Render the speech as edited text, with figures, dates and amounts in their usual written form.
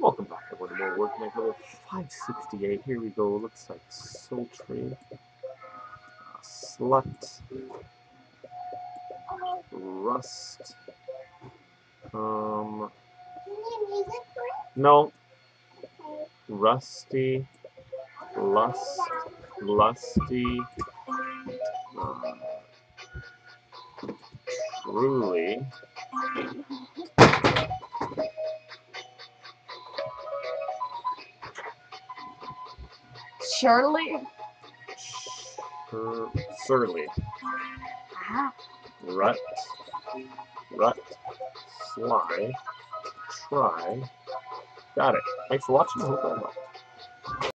Welcome back everyone to more work make level 568. Here we go. Looks like sultry, slut, rust. No, rusty, lust, lusty, uh, truly, Shirley? surly, rut, sly, try. Got it. Thanks for watching. I hope that helped.